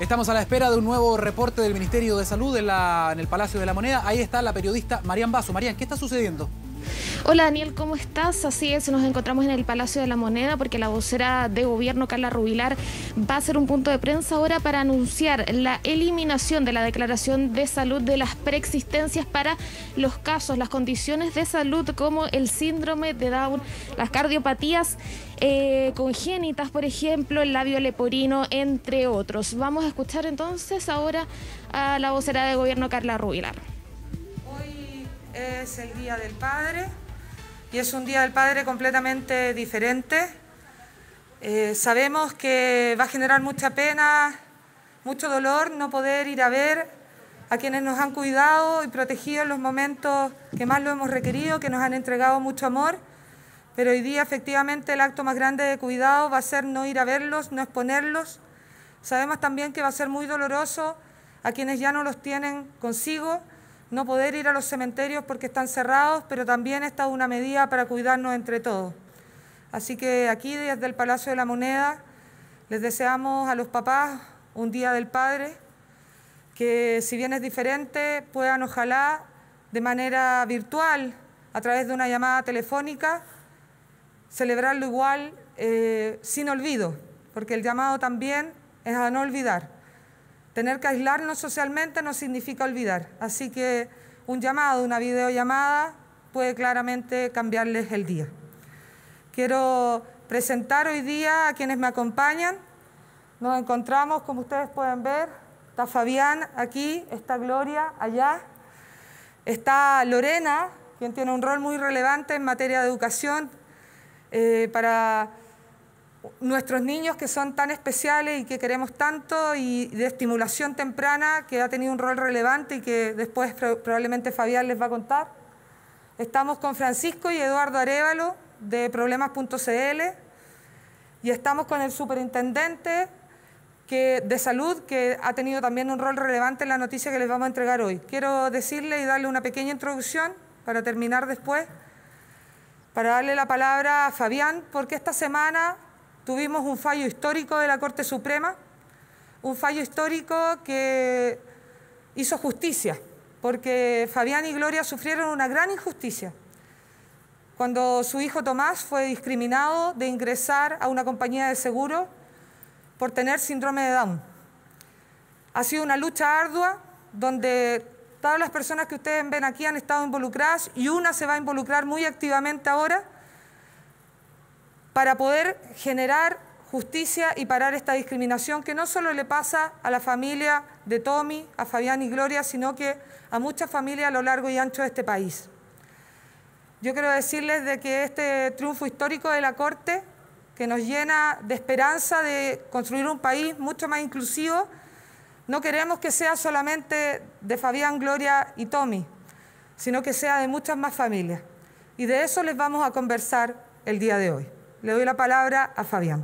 Estamos a la espera de un nuevo reporte del Ministerio de Salud en el Palacio de la Moneda. Ahí está la periodista Marian Basso. Marian, ¿qué está sucediendo? Hola Daniel, ¿cómo estás? Así es, nos encontramos en el Palacio de la Moneda porque la vocera de gobierno, Carla Rubilar, va a hacer un punto de prensa ahora para anunciar la eliminación de la declaración de salud de las preexistencias para los casos, las condiciones de salud como el síndrome de Down, las cardiopatías congénitas, por ejemplo, el labio leporino, entre otros. Vamos a escuchar entonces ahora a la vocera de gobierno, Carla Rubilar. Es el Día del Padre y es un Día del Padre completamente diferente. Sabemos que va a generar mucha pena, mucho dolor no poder ir a ver a quienes nos han cuidado y protegido en los momentos que más lo hemos requerido, que nos han entregado mucho amor, pero hoy día efectivamente el acto más grande de cuidado va a ser no ir a verlos, no exponerlos. Sabemos también que va a ser muy doloroso a quienes ya no los tienen consigo, no poder ir a los cementerios porque están cerrados, pero también esta es una medida para cuidarnos entre todos. Así que aquí desde el Palacio de la Moneda les deseamos a los papás un Día del Padre, que si bien es diferente, puedan ojalá de manera virtual, a través de una llamada telefónica, celebrarlo igual sin olvido, porque el llamado también es a no olvidar. Tener que aislarnos socialmente no significa olvidar, así que un llamado, una videollamada puede claramente cambiarles el día. Quiero presentar hoy día a quienes me acompañan. Nos encontramos, como ustedes pueden ver, está Fabián aquí, está Gloria allá, está Lorena, quien tiene un rol muy relevante en materia de educación para nuestros niños que son tan especiales y que queremos tanto, y de estimulación temprana, que ha tenido un rol relevante y que después probablemente Fabián les va a contar. Estamos con Francisco y Eduardo Arévalo de Problemas.cl y estamos con el superintendente de salud, que ha tenido también un rol relevante en la noticia que les vamos a entregar hoy. Quiero decirle y darle una pequeña introducción para terminar después, para darle la palabra a Fabián, porque esta semana tuvimos un fallo histórico de la Corte Suprema, un fallo histórico que hizo justicia, porque Fabián y Gloria sufrieron una gran injusticia cuando su hijo Tomás fue discriminado de ingresar a una compañía de seguro por tener síndrome de Down. Ha sido una lucha ardua donde todas las personas que ustedes ven aquí han estado involucradas y una se va a involucrar muy activamente ahora para poder generar justicia y parar esta discriminación que no solo le pasa a la familia de Tommy, a Fabián y Gloria, sino que a muchas familias a lo largo y ancho de este país. Yo quiero decirles de que este triunfo histórico de la Corte, que nos llena de esperanza de construir un país mucho más inclusivo, no queremos que sea solamente de Fabián, Gloria y Tommy, sino que sea de muchas más familias. Y de eso les vamos a conversar el día de hoy. Le doy la palabra a Fabián.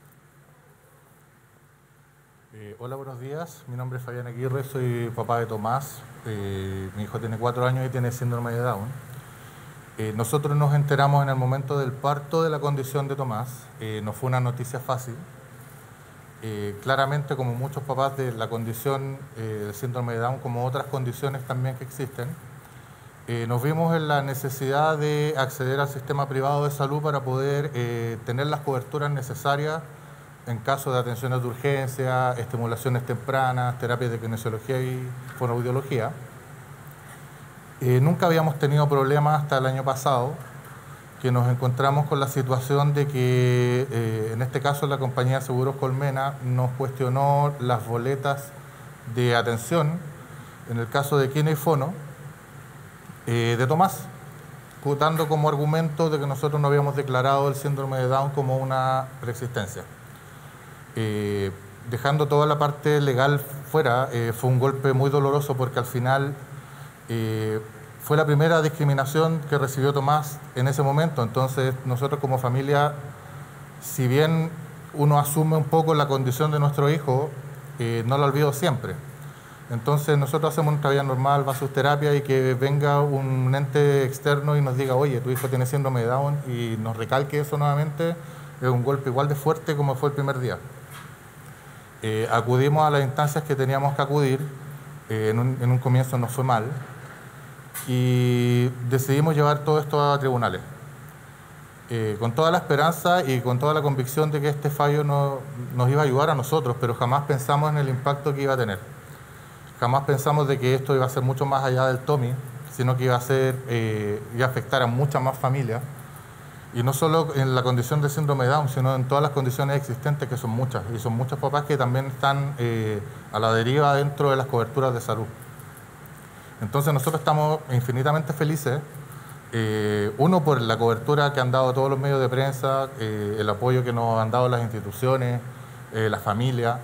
Hola, buenos días. Mi nombre es Fabián Aguirre, soy papá de Tomás. Mi hijo tiene 4 años y tiene síndrome de Down. Nosotros nos enteramos en el momento del parto de la condición de Tomás. No fue una noticia fácil. Claramente, como muchos papás de la condición del síndrome de Down, como otras condiciones también que existen, nos vimos en la necesidad de acceder al sistema privado de salud para poder tener las coberturas necesarias en caso de atenciones de urgencia, estimulaciones tempranas, terapias de kinesiología y fonoaudiología. Nunca habíamos tenido problemas hasta el año pasado, que nos encontramos con la situación de que, en este caso, la compañía de seguros Colmena nos cuestionó las boletas de atención, en el caso de Kine y Fono, de Tomás, dando como argumento de que nosotros no habíamos declarado el síndrome de Down como una preexistencia. Dejando toda la parte legal fuera, fue un golpe muy doloroso porque al final fue la primera discriminación que recibió Tomás en ese momento. Entonces nosotros como familia, si bien uno asume un poco la condición de nuestro hijo, no la olvido siempre. Entonces nosotros hacemos nuestra vida normal, va a sus terapias, y que venga un ente externo y nos diga, oye, tu hijo tiene síndrome de Down, y nos recalque eso nuevamente, es un golpe igual de fuerte como fue el primer día. acudimos a las instancias que teníamos que acudir. En un comienzo nos fue mal y decidimos llevar todo esto a tribunales. Con toda la esperanza y con toda la convicción de que este fallo nos iba a ayudar a nosotros, pero jamás pensamos en el impacto que iba a tener. Jamás pensamos de que esto iba a ser mucho más allá del Tommy, sino que iba a afectar a muchas más familias, y no solo en la condición de síndrome de Down, sino en todas las condiciones existentes, que son muchas, y son muchos papás que también están a la deriva dentro de las coberturas de salud. Entonces nosotros estamos infinitamente felices, uno, por la cobertura que han dado todos los medios de prensa, el apoyo que nos han dado las instituciones, la familia,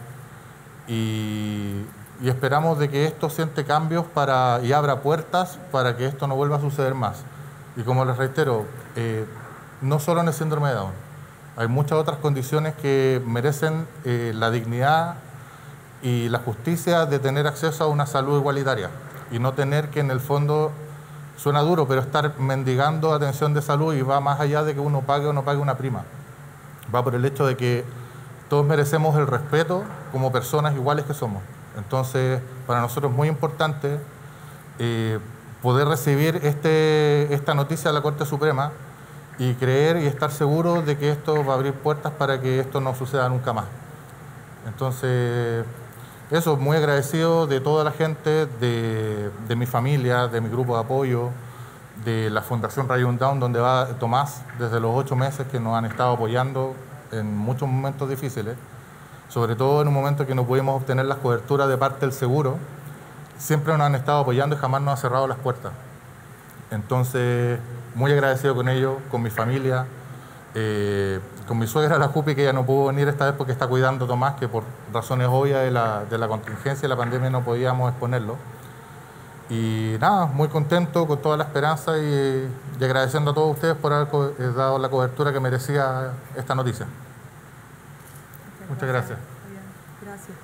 y esperamos de que esto siente cambios y abra puertas para que esto no vuelva a suceder más. Y como les reitero, no solo en el síndrome de Down, hay muchas otras condiciones que merecen la dignidad y la justicia de tener acceso a una salud igualitaria y no tener que, en el fondo, suena duro, pero estar mendigando atención de salud, y va más allá de que uno pague o no pague una prima. Va por el hecho de que todos merecemos el respeto como personas iguales que somos. Entonces, para nosotros es muy importante poder recibir esta noticia de la Corte Suprema y creer y estar seguros de que esto va a abrir puertas para que esto no suceda nunca más. Entonces, eso, muy agradecido de toda la gente, de mi familia, de mi grupo de apoyo, de la Fundación Rayón Down, donde va Tomás desde los 8 meses, que nos han estado apoyando en muchos momentos difíciles, sobre todo en un momento que no pudimos obtener las coberturas de parte del seguro. Siempre nos han estado apoyando y jamás nos han cerrado las puertas. Entonces, muy agradecido con ellos, con mi familia, con mi suegra, la Jupi, que ya no pudo venir esta vez porque está cuidando a Tomás, que por razones obvias de la contingencia y la pandemia no podíamos exponerlo. Y nada, muy contento, con toda la esperanza y agradeciendo a todos ustedes por haber dado la cobertura que merecía esta noticia. Muchas gracias. Gracias.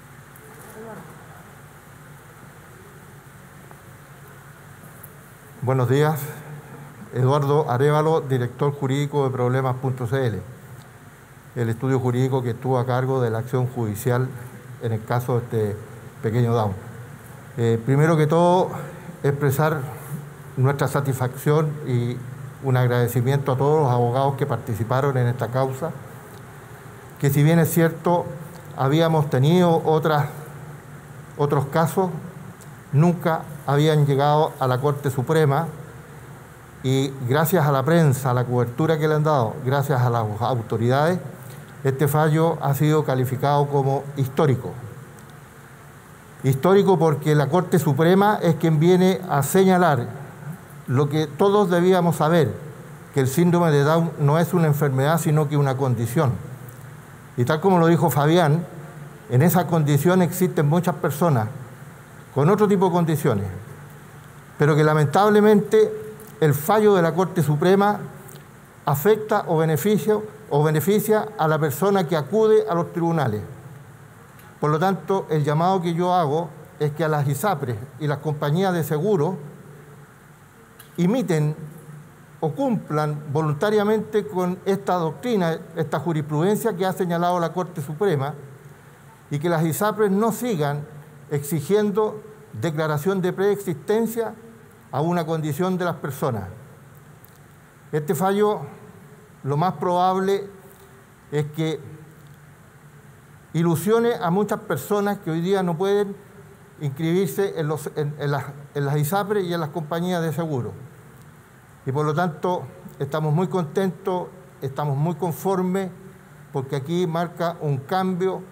Buenos días. Eduardo Arévalo, director jurídico de Problemas.cl, el estudio jurídico que estuvo a cargo de la acción judicial en el caso de este pequeño Down. Primero que todo, expresar nuestra satisfacción y un agradecimiento a todos los abogados que participaron en esta causa, que si bien es cierto, habíamos tenido otros casos, nunca habían llegado a la Corte Suprema, y gracias a la prensa, a la cobertura que le han dado, gracias a las autoridades, este fallo ha sido calificado como histórico. Histórico porque la Corte Suprema es quien viene a señalar lo que todos debíamos saber, que el síndrome de Down no es una enfermedad, sino que una condición. Y tal como lo dijo Fabián, en esa condición existen muchas personas con otro tipo de condiciones, pero que lamentablemente el fallo de la Corte Suprema afecta o beneficia a la persona que acude a los tribunales. Por lo tanto, el llamado que yo hago es que a las ISAPRES y las compañías de seguro imiten o cumplan voluntariamente con esta doctrina, esta jurisprudencia que ha señalado la Corte Suprema, y que las ISAPRES no sigan exigiendo declaración de preexistencia a una condición de las personas. Este fallo, lo más probable es que ilusione a muchas personas que hoy día no pueden inscribirse en las ISAPRES y en las compañías de seguro. Y por lo tanto, estamos muy contentos, estamos muy conformes, porque aquí marca un cambio,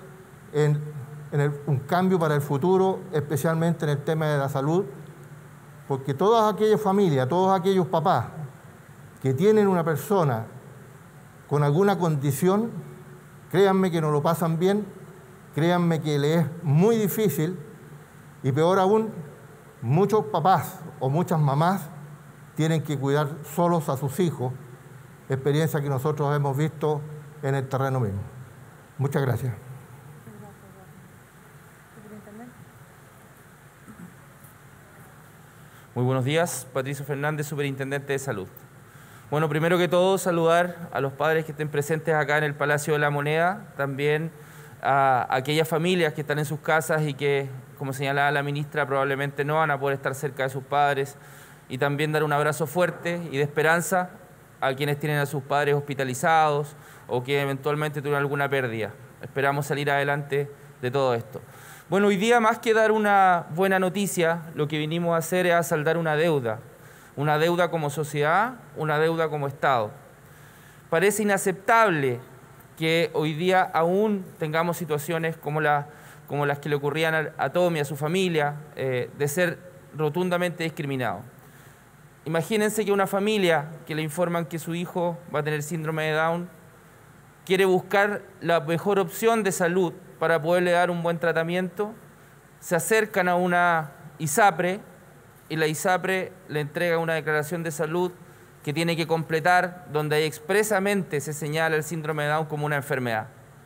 un cambio para el futuro, especialmente en el tema de la salud, porque todas aquellas familias, todos aquellos papás que tienen una persona con alguna condición, créanme que no lo pasan bien, créanme que les es muy difícil, y peor aún, muchos papás o muchas mamás tienen que cuidar solos a sus hijos, experiencia que nosotros hemos visto en el terreno mismo. Muchas gracias. Muy buenos días, Patricio Fernández, Superintendente de Salud. Bueno, primero que todo, saludar a los padres que estén presentes acá en el Palacio de la Moneda, también a aquellas familias que están en sus casas y que, como señalaba la ministra, probablemente no van a poder estar cerca de sus padres, y también dar un abrazo fuerte y de esperanza a quienes tienen a sus padres hospitalizados o que eventualmente tuvieron alguna pérdida. Esperamos salir adelante de todo esto. Bueno, hoy día, más que dar una buena noticia, lo que vinimos a hacer es a saldar una deuda como sociedad, una deuda como Estado. Parece inaceptable que hoy día aún tengamos situaciones como las que le ocurrían a Tommy, a su familia, de ser rotundamente discriminado. Imagínense que una familia que le informan que su hijo va a tener síndrome de Down quiere buscar la mejor opción de salud para poderle dar un buen tratamiento, se acercan a una ISAPRE y la ISAPRE le entrega una declaración de salud que tiene que completar, donde ahí expresamente se señala el síndrome de Down como una enfermedad.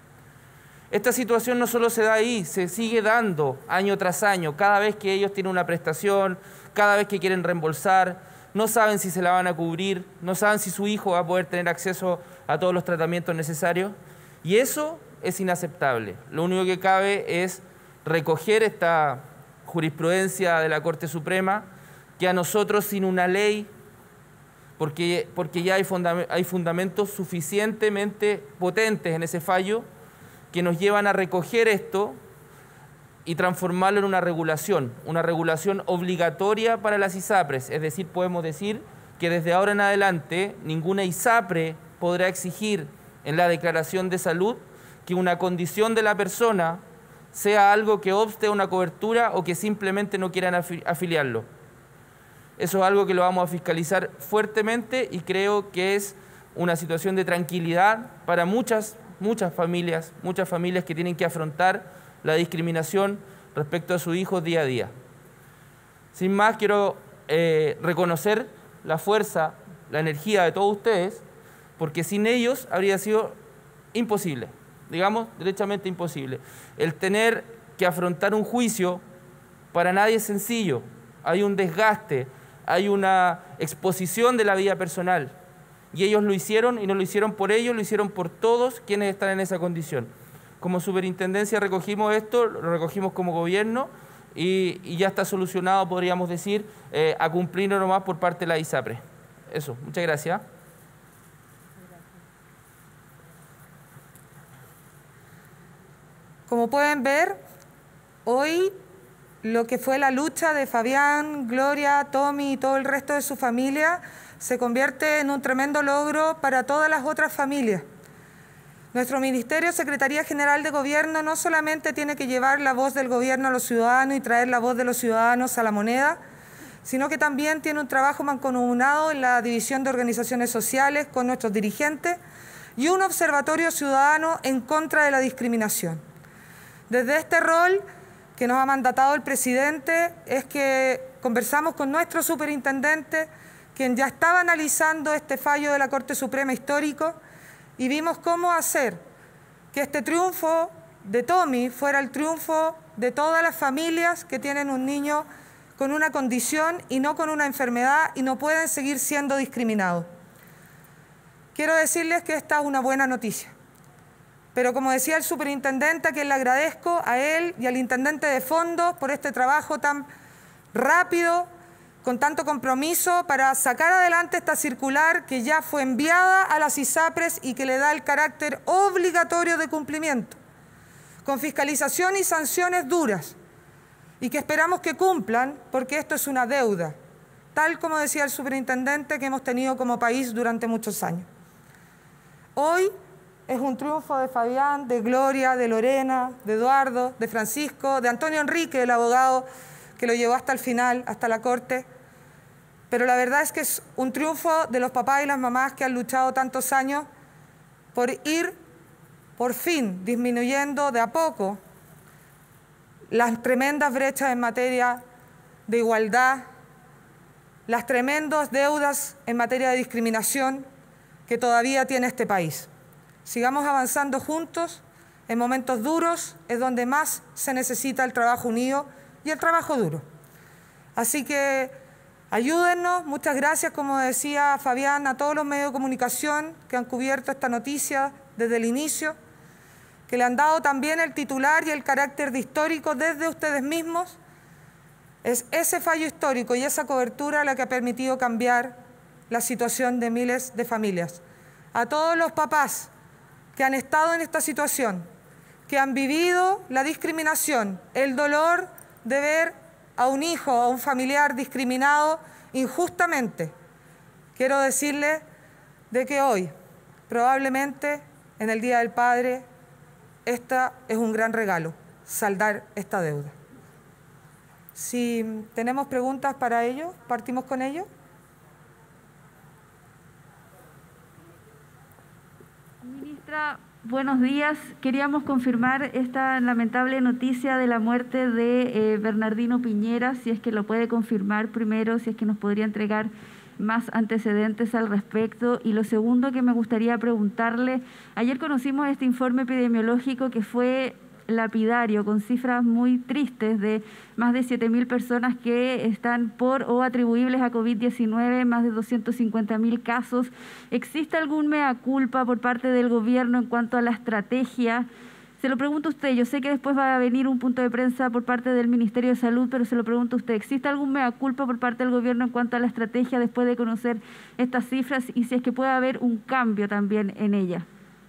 Esta situación no solo se da ahí, se sigue dando año tras año, cada vez que ellos tienen una prestación, cada vez que quieren reembolsar, no saben si se la van a cubrir, no saben si su hijo va a poder tener acceso a todos los tratamientos necesarios, y eso es inaceptable. Lo único que cabe es recoger esta jurisprudencia de la Corte Suprema, que a nosotros sin una ley, porque ya hay fundamentos suficientemente potentes en ese fallo, que nos llevan a recoger esto y transformarlo en una regulación obligatoria para las ISAPRES. Es decir, podemos decir que desde ahora en adelante ninguna ISAPRE podrá exigir en la declaración de salud que una condición de la persona sea algo que obste a una cobertura o que simplemente no quieran afiliarlo. Eso es algo que lo vamos a fiscalizar fuertemente y creo que es una situación de tranquilidad para muchas familias que tienen que afrontar la discriminación respecto a sus hijos día a día. Sin más, quiero reconocer la fuerza, la energía de todos ustedes, porque sin ellos habría sido imposible, digamos, derechamente imposible. El tener que afrontar un juicio para nadie es sencillo. Hay un desgaste, hay una exposición de la vida personal. Y ellos lo hicieron, y no lo hicieron por ellos, lo hicieron por todos quienes están en esa condición. Como superintendencia recogimos esto, lo recogimos como gobierno y ya está solucionado, podríamos decir, a cumplirlo nomás por parte de la ISAPRE. Eso, muchas gracias. Como pueden ver, hoy lo que fue la lucha de Fabián, Gloria, Tommy y todo el resto de su familia se convierte en un tremendo logro para todas las otras familias. Nuestro Ministerio, Secretaría General de Gobierno, no solamente tiene que llevar la voz del gobierno a los ciudadanos y traer la voz de los ciudadanos a la moneda, sino que también tiene un trabajo mancomunado en la División de Organizaciones Sociales con nuestros dirigentes y un observatorio ciudadano en contra de la discriminación. Desde este rol que nos ha mandatado el presidente es que conversamos con nuestro superintendente, quien ya estaba analizando este fallo de la Corte Suprema histórico, y vimos cómo hacer que este triunfo de Tommy fuera el triunfo de todas las familias que tienen un niño con una condición y no con una enfermedad y no pueden seguir siendo discriminados. Quiero decirles que esta es una buena noticia, pero como decía el superintendente, a quien le agradezco a él y al intendente de fondos por este trabajo tan rápido, con tanto compromiso para sacar adelante esta circular que ya fue enviada a las ISAPRES y que le da el carácter obligatorio de cumplimiento, con fiscalización y sanciones duras, y que esperamos que cumplan porque esto es una deuda, tal como decía el superintendente, que hemos tenido como país durante muchos años. Hoy es un triunfo de Fabián, de Gloria, de Lorena, de Eduardo, de Francisco, de Antonio Enrique, el abogado que lo llevó hasta el final, hasta la Corte. Pero la verdad es que es un triunfo de los papás y las mamás que han luchado tantos años por ir, por fin, disminuyendo de a poco las tremendas brechas en materia de igualdad, las tremendas deudas en materia de discriminación que todavía tiene este país. Sigamos avanzando juntos. En momentos duros es donde más se necesita el trabajo unido y el trabajo duro. Así que ayúdennos. Muchas gracias, como decía Fabián, a todos los medios de comunicación que han cubierto esta noticia desde el inicio. que le han dado también el titular y el carácter de histórico desde ustedes mismos. Es ese fallo histórico y esa cobertura la que ha permitido cambiar la situación de miles de familias. A todos los papás que han estado en esta situación, que han vivido la discriminación, el dolor de ver a un hijo o a un familiar discriminado injustamente, quiero decirles de que hoy, probablemente en el Día del Padre, esta es un gran regalo, saldar esta deuda. Si tenemos preguntas para ello, partimos con ello. Ministra, buenos días. Queríamos confirmar esta lamentable noticia de la muerte de Bernardino Piñera, si es que lo puede confirmar primero, si es que nos podría entregar más antecedentes al respecto. Y lo segundo que me gustaría preguntarle, ayer conocimos este informe epidemiológico que fue lapidario, con cifras muy tristes de más de 7.000 personas que están por o atribuibles a COVID-19, más de 250.000 casos. ¿Existe algún mea culpa por parte del gobierno en cuanto a la estrategia? Se lo pregunto a usted, yo sé que después va a venir un punto de prensa por parte del Ministerio de Salud, pero se lo pregunto a usted, ¿existe algún mea culpa por parte del gobierno en cuanto a la estrategia después de conocer estas cifras y si es que puede haber un cambio también en ella?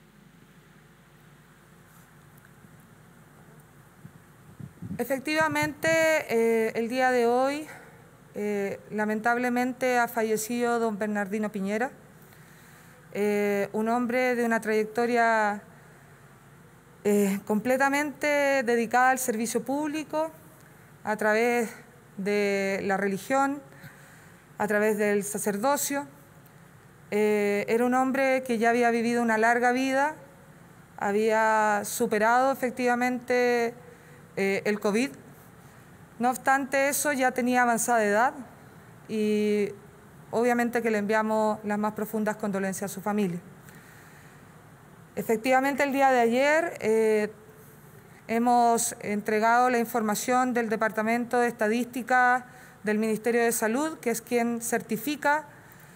Efectivamente, el día de hoy, lamentablemente ha fallecido don Bernardino Piñera, un hombre de una trayectoria completamente dedicada al servicio público, a través de la religión, a través del sacerdocio. Era un hombre que ya había vivido una larga vida, había superado efectivamente el COVID. No obstante eso, ya tenía avanzada edad y obviamente que le enviamos las más profundas condolencias a su familia. Efectivamente, el día de ayer hemos entregado la información del Departamento de Estadística del Ministerio de Salud, que es quien certifica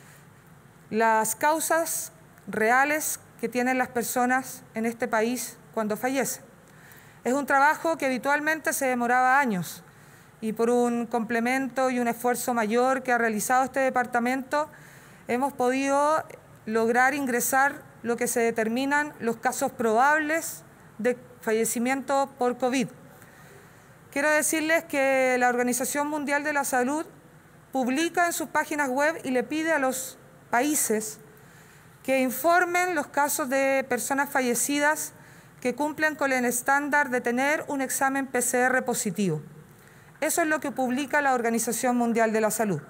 las causas reales que tienen las personas en este país cuando fallecen. Es un trabajo que habitualmente se demoraba años y por un complemento y un esfuerzo mayor que ha realizado este departamento hemos podido lograr ingresar lo que se determinan los casos probables de fallecimiento por COVID. Quiero decirles que la Organización Mundial de la Salud publica en sus páginas web y le pide a los países que informen los casos de personas fallecidas que cumplen con el estándar de tener un examen PCR positivo. Eso es lo que publica la Organización Mundial de la Salud.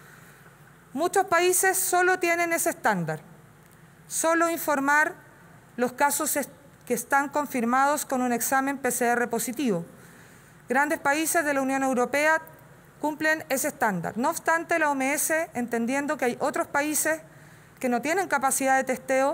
Muchos países solo tienen ese estándar, solo informar los casos que están confirmados con un examen PCR positivo. Grandes países de la Unión Europea cumplen ese estándar. No obstante, la OMS, entendiendo que hay otros países que no tienen capacidad de testeo,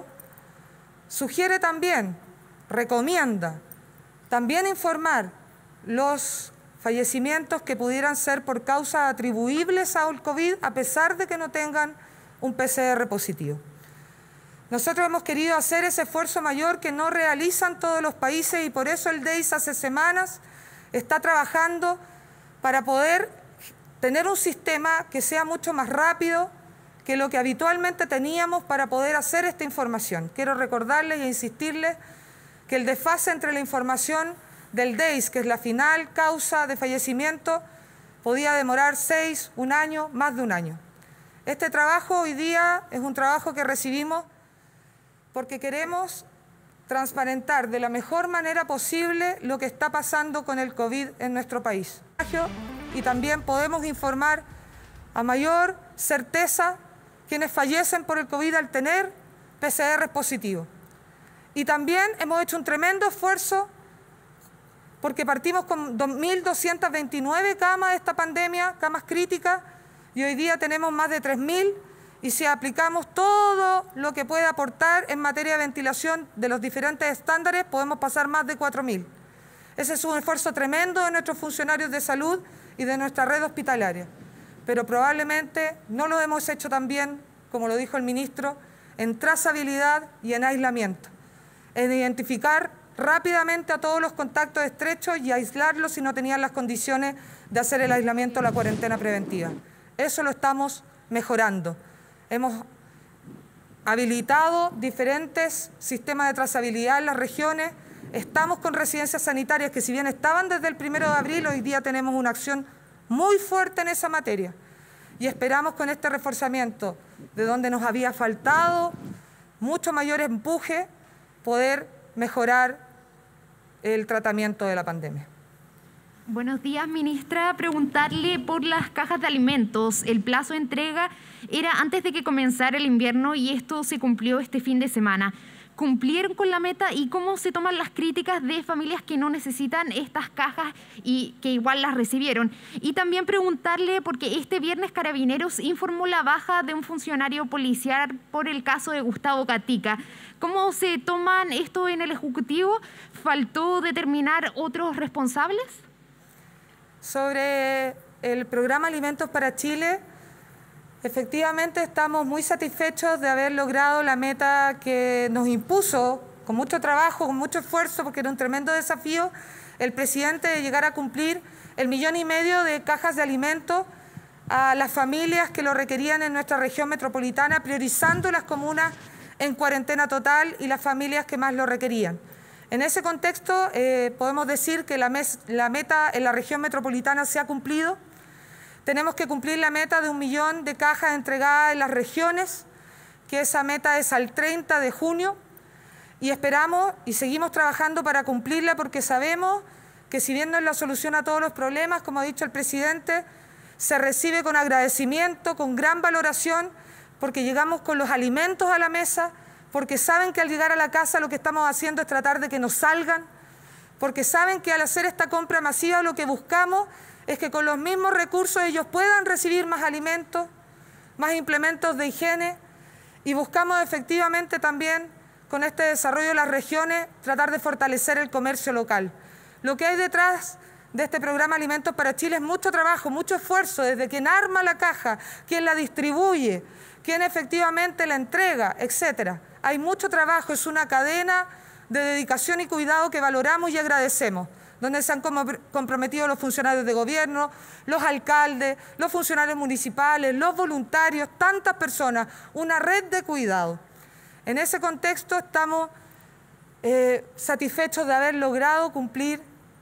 sugiere también, recomienda también informar los fallecimientos que pudieran ser por causas atribuibles al COVID a pesar de que no tengan un PCR positivo. Nosotros hemos querido hacer ese esfuerzo mayor que no realizan todos los países y por eso el DEIS hace semanas está trabajando para poder tener un sistema que sea mucho más rápido que lo que habitualmente teníamos para poder hacer esta información. Quiero recordarles e insistirles que el desfase entre la información del DEIS, que es la final causa de fallecimiento, podía demorar 6, un año, más de un año. Este trabajo hoy día es un trabajo que recibimos porque queremos transparentar de la mejor manera posible lo que está pasando con el COVID en nuestro país. Y también podemos informar a mayor certeza quienes fallecen por el COVID al tener PCR positivo. Y también hemos hecho un tremendo esfuerzo porque partimos con 2.229 camas de esta pandemia, camas críticas, y hoy día tenemos más de 3.000, y si aplicamos todo lo que puede aportar en materia de ventilación de los diferentes estándares, podemos pasar más de 4.000. Ese es un esfuerzo tremendo de nuestros funcionarios de salud y de nuestra red hospitalaria, pero probablemente no lo hemos hecho tan bien, como lo dijo el ministro, en trazabilidad y en aislamiento, en identificar rápidamente a todos los contactos estrechos y aislarlos si no tenían las condiciones de hacer el aislamiento o la cuarentena preventiva. Eso lo estamos mejorando. Hemos habilitado diferentes sistemas de trazabilidad en las regiones. Estamos con residencias sanitarias que, si bien estaban desde el 1 de abril, hoy día tenemos una acción muy fuerte en esa materia. Y esperamos con este reforzamiento, de donde nos había faltado mucho mayor empuje, poder mejorar el tratamiento de la pandemia. Buenos días, ministra. Preguntarle por las cajas de alimentos. El plazo de entrega era antes de que comenzara el invierno y esto se cumplió este fin de semana. ¿Cumplieron con la meta y cómo se toman las críticas de familias que no necesitan estas cajas y que igual las recibieron? Y también preguntarle, porque este viernes Carabineros informó la baja de un funcionario policial por el caso de Gustavo Gatica. ¿Cómo se toman esto en el Ejecutivo? ¿Faltó determinar otros responsables? Sobre el programa Alimentos para Chile, efectivamente estamos muy satisfechos de haber logrado la meta que nos impuso, con mucho trabajo, con mucho esfuerzo, porque era un tremendo desafío, el presidente, de llegar a cumplir el 1,5 millones de cajas de alimentos a las familias que lo requerían en nuestra región metropolitana, priorizando las comunas en cuarentena total y las familias que más lo requerían. En ese contexto, podemos decir que la meta en la región metropolitana se ha cumplido. Tenemos que cumplir la meta de 1 millón de cajas entregadas en las regiones, que esa meta es al 30 de junio, y esperamos y seguimos trabajando para cumplirla, porque sabemos que, si bien no es la solución a todos los problemas, como ha dicho el presidente, se recibe con agradecimiento, con gran valoración, porque llegamos con los alimentos a la mesa, porque saben que al llegar a la casa lo que estamos haciendo es tratar de que nos salgan, porque saben que al hacer esta compra masiva lo que buscamos es que con los mismos recursos ellos puedan recibir más alimentos, más implementos de higiene, y buscamos efectivamente también con este desarrollo de las regiones tratar de fortalecer el comercio local. Lo que hay detrás de este programa Alimentos para Chile es mucho trabajo, mucho esfuerzo, desde quien arma la caja, quien la distribuye, quien efectivamente la entrega, etcétera. Hay mucho trabajo, es una cadena de dedicación y cuidado que valoramos y agradecemos, donde se han comprometido los funcionarios de gobierno, los alcaldes, los funcionarios municipales, los voluntarios, tantas personas, una red de cuidado. En ese contexto estamos satisfechos de haber logrado cumplir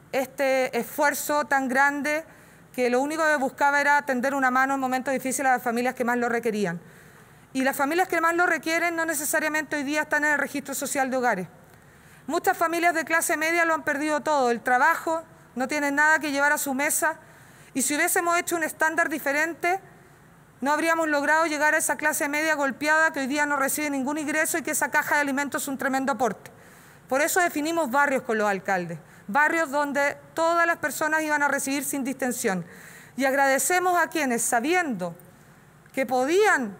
este esfuerzo tan grande, que lo único que buscaba era tender una mano en momentos difíciles a las familias que más lo requerían. Y las familias que más lo requieren no necesariamente hoy día están en el registro social de hogares. Muchas familias de clase media lo han perdido todo, el trabajo, no tienen nada que llevar a su mesa, y si hubiésemos hecho un estándar diferente, no habríamos logrado llegar a esa clase media golpeada que hoy día no recibe ningún ingreso y que esa caja de alimentos es un tremendo aporte. Por eso definimos barrios con los alcaldes, barrios donde todas las personas iban a recibir sin distensión. Y agradecemos a quienes, sabiendo que podían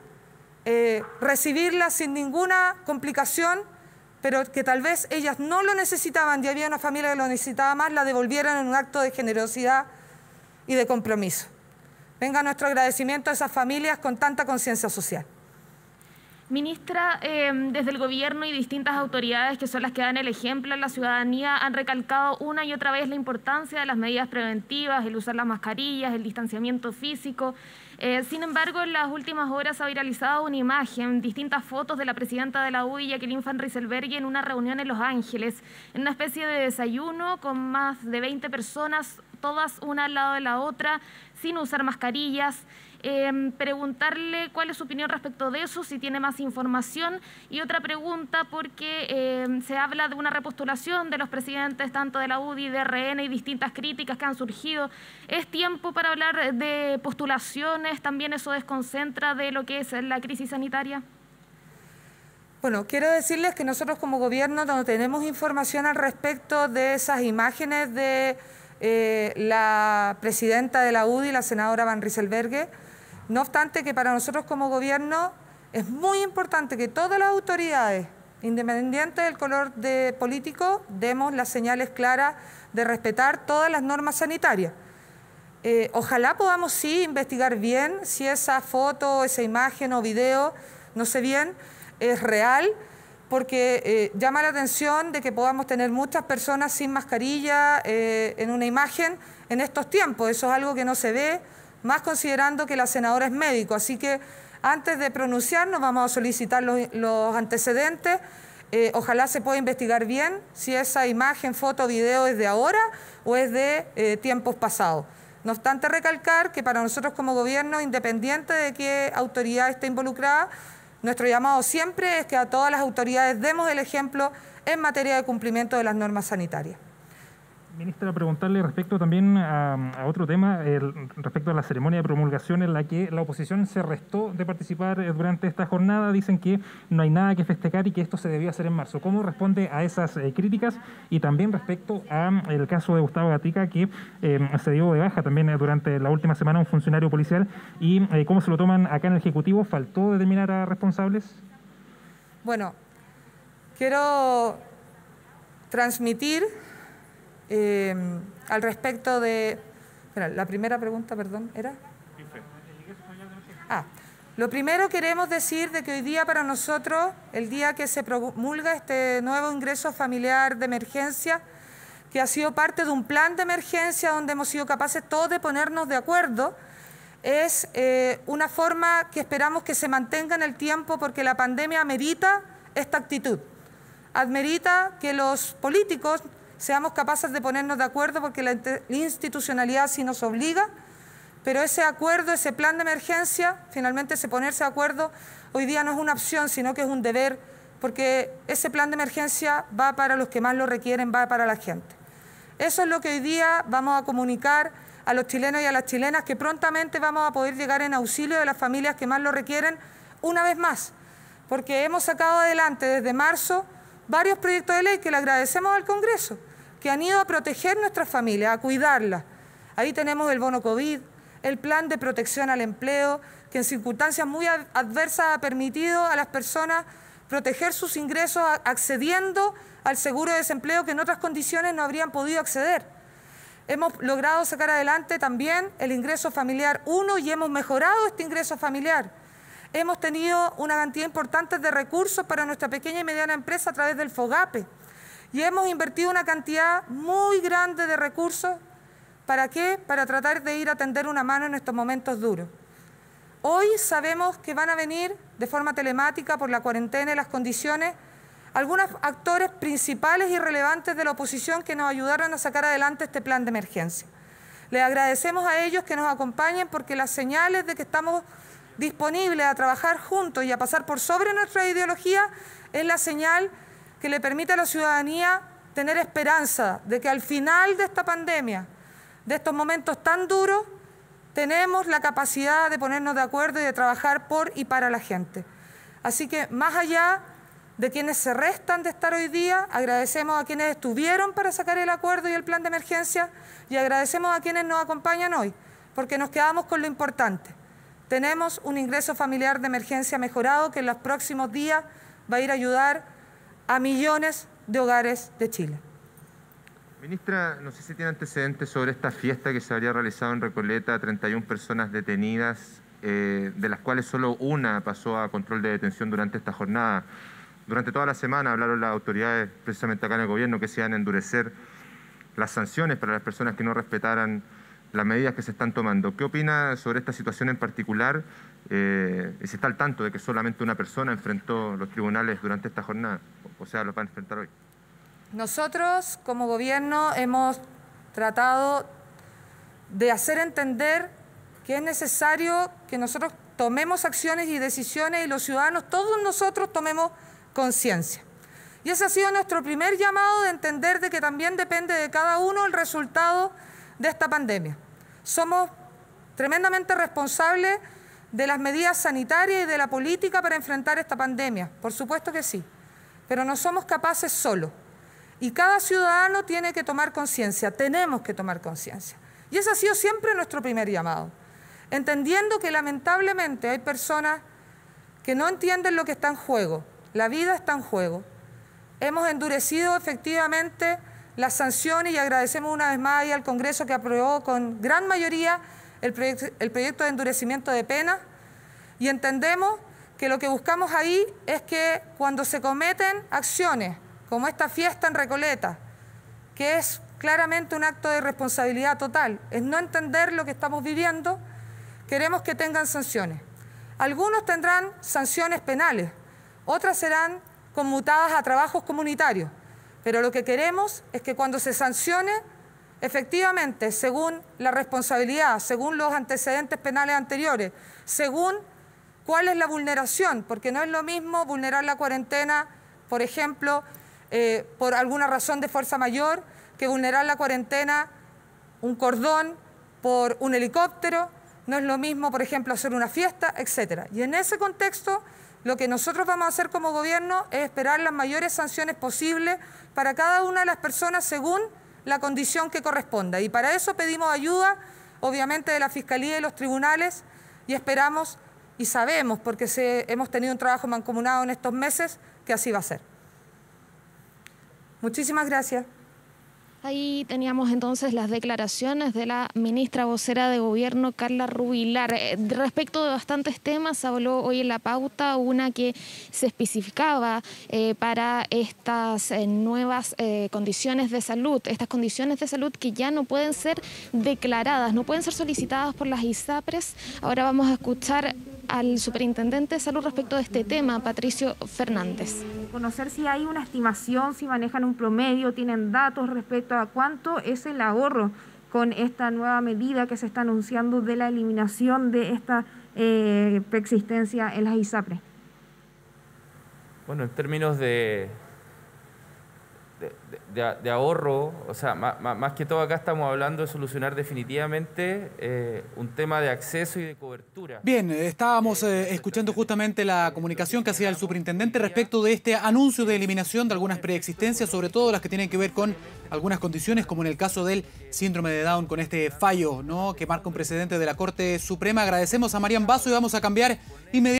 recibirla sin ninguna complicación, pero que tal vez ellas no lo necesitaban y había una familia que lo necesitaba más, la devolvieran en un acto de generosidad y de compromiso. Venga nuestro agradecimiento a esas familias con tanta conciencia social. Ministra, desde el gobierno y distintas autoridades que son las que dan el ejemplo a la ciudadanía han recalcado una y otra vez la importancia de las medidas preventivas, el usar las mascarillas, el distanciamiento físico. Sin embargo, en las últimas horas ha viralizado una imagen, distintas fotos de la presidenta de la UDI, Jacqueline Van Rysselberghe, en una reunión en Los Ángeles, en una especie de desayuno con más de 20 personas, todas una al lado de la otra, sin usar mascarillas. Preguntarle cuál es su opinión respecto de eso, si tiene más información. Y otra pregunta, porque se habla de una repostulación de los presidentes tanto de la UDI, de RN y distintas críticas que han surgido. ¿Es tiempo para hablar de postulaciones? ¿También eso desconcentra de lo que es la crisis sanitaria? Bueno, quiero decirles que nosotros como gobierno no tenemos información al respecto de esas imágenes de la presidenta de la UDI, la senadora Van Rysselberghe. No obstante, que para nosotros como gobierno es muy importante que todas las autoridades, independientes del color político, demos las señales claras de respetar todas las normas sanitarias. Ojalá podamos sí investigar bien si esa foto, esa imagen o video, no sé bien, es real, porque llama la atención de que podamos tener muchas personas sin mascarilla en una imagen en estos tiempos. Eso es algo que no se ve, más considerando que la senadora es médico. Así que antes de pronunciarnos vamos a solicitar los antecedentes. Ojalá se pueda investigar bien si esa imagen, foto, video es de ahora o es de tiempos pasados. No obstante, recalcar que para nosotros como gobierno, independiente de qué autoridad esté involucrada, nuestro llamado siempre es que a todas las autoridades demos el ejemplo en materia de cumplimiento de las normas sanitarias. Ministra, preguntarle respecto también a otro tema, respecto a la ceremonia de promulgación en la que la oposición se restó de participar durante esta jornada. Dicen que no hay nada que festejar y que esto se debió hacer en marzo. ¿Cómo responde a esas críticas? Y también respecto al caso de Gustavo Gatica, que se dio de baja también durante la última semana un funcionario policial, y cómo se lo toman acá en el Ejecutivo. ¿Faltó determinar a responsables? Bueno, quiero transmitir al respecto de... Espera, la primera pregunta, perdón, ¿era? Lo primero queremos decir de que hoy día para nosotros, el día que se promulga este nuevo ingreso familiar de emergencia, que ha sido parte de un plan de emergencia donde hemos sido capaces todos de ponernos de acuerdo, es una forma que esperamos que se mantenga en el tiempo, porque la pandemia amerita esta actitud, amerita que los políticos seamos capaces de ponernos de acuerdo, porque la institucionalidad sí nos obliga, pero ese acuerdo, ese plan de emergencia, finalmente ese ponerse de acuerdo, hoy día no es una opción, sino que es un deber, porque ese plan de emergencia va para los que más lo requieren, va para la gente. Eso es lo que hoy día vamos a comunicar a los chilenos y a las chilenas, que prontamente vamos a poder llegar en auxilio de las familias que más lo requieren, una vez más, porque hemos sacado adelante desde marzo varios proyectos de ley que le agradecemos al Congreso, que han ido a proteger nuestras familias, a cuidarlas. Ahí tenemos el bono COVID, el plan de protección al empleo, que en circunstancias muy adversas ha permitido a las personas proteger sus ingresos accediendo al seguro de desempleo que en otras condiciones no habrían podido acceder. Hemos logrado sacar adelante también el ingreso familiar 1 y hemos mejorado este ingreso familiar. Hemos tenido una cantidad importante de recursos para nuestra pequeña y mediana empresa a través del FOGAPE. Y hemos invertido una cantidad muy grande de recursos. ¿Para qué? Para tratar de ir a tender una mano en estos momentos duros. Hoy sabemos que van a venir de forma telemática por la cuarentena y las condiciones algunos actores principales y relevantes de la oposición que nos ayudaron a sacar adelante este plan de emergencia. Les agradecemos a ellos que nos acompañen, porque las señales de que estamos disponibles a trabajar juntos y a pasar por sobre nuestra ideología es la señal que le permite a la ciudadanía tener esperanza de que al final de esta pandemia, de estos momentos tan duros, tenemos la capacidad de ponernos de acuerdo y de trabajar por y para la gente. Así que más allá de quienes se restan de estar hoy día, agradecemos a quienes estuvieron para sacar el acuerdo y el plan de emergencia, y agradecemos a quienes nos acompañan hoy, porque nos quedamos con lo importante. Tenemos un ingreso familiar de emergencia mejorado que en los próximos días va a ir a ayudar a millones de hogares de Chile. Ministra, no sé si tiene antecedentes sobre esta fiesta que se habría realizado en Recoleta, 31 personas detenidas, de las cuales solo una pasó a control de detención durante esta jornada. Durante toda la semana hablaron las autoridades, precisamente acá en el gobierno, que se iban a endurecer las sanciones para las personas que no respetaran las medidas que se están tomando. ¿Qué opina sobre esta situación en particular? Y si está al tanto de que solamente una persona enfrentó los tribunales durante esta jornada, o sea, lo van a enfrentar hoy. Nosotros, como gobierno, hemos tratado de hacer entender que es necesario que nosotros tomemos acciones y decisiones y los ciudadanos, todos nosotros, tomemos conciencia. Y ese ha sido nuestro primer llamado, de entender de que también depende de cada uno el resultado de esta pandemia. Somos tremendamente responsables de las medidas sanitarias y de la política para enfrentar esta pandemia, por supuesto que sí, pero no somos capaces solos. Y cada ciudadano tiene que tomar conciencia, tenemos que tomar conciencia. Y ese ha sido siempre nuestro primer llamado, entendiendo que lamentablemente hay personas que no entienden lo que está en juego, la vida está en juego. Hemos endurecido efectivamente las sanciones y agradecemos una vez más ahí al Congreso que aprobó con gran mayoría el proyecto de endurecimiento de penas, y entendemos que lo que buscamos ahí es que cuando se cometen acciones como esta fiesta en Recoleta, que es claramente un acto de irresponsabilidad total, es no entender lo que estamos viviendo, queremos que tengan sanciones. Algunos tendrán sanciones penales, otras serán conmutadas a trabajos comunitarios, pero lo que queremos es que cuando se sancione, efectivamente, según la responsabilidad, según los antecedentes penales anteriores, según cuál es la vulneración, porque no es lo mismo vulnerar la cuarentena, por ejemplo, por alguna razón de fuerza mayor, que vulnerar la cuarentena, un cordón, por un helicóptero, no es lo mismo, por ejemplo, hacer una fiesta, etc. Y en ese contexto, lo que nosotros vamos a hacer como gobierno es esperar las mayores sanciones posibles para cada una de las personas según la condición que corresponda. Y para eso pedimos ayuda, obviamente, de la Fiscalía y los tribunales, y esperamos y sabemos, porque hemos tenido un trabajo mancomunado en estos meses, que así va a ser. Muchísimas gracias. Ahí teníamos entonces las declaraciones de la ministra vocera de Gobierno, Carla Rubilar. Respecto de bastantes temas, habló hoy en la pauta una que se especificaba para estas nuevas condiciones de salud, estas condiciones de salud que ya no pueden ser declaradas, no pueden ser solicitadas por las ISAPRES. Ahora vamos a escuchar al superintendente de salud respecto de este tema, Patricio Fernández. Conocer si hay una estimación, si manejan un promedio, tienen datos respecto a cuánto es el ahorro con esta nueva medida que se está anunciando de la eliminación de esta preexistencia en las ISAPRES. Bueno, en términos de ahorro, o sea, más que todo acá estamos hablando de solucionar definitivamente un tema de acceso y de cobertura. Bien, estábamos escuchando justamente la comunicación que hacía el superintendente respecto de este anuncio de eliminación de algunas preexistencias, sobre todo las que tienen que ver con algunas condiciones, como en el caso del síndrome de Down, con este fallo, ¿no?, que marca un precedente de la Corte Suprema. Agradecemos a Marian Basso y vamos a cambiar inmediatamente.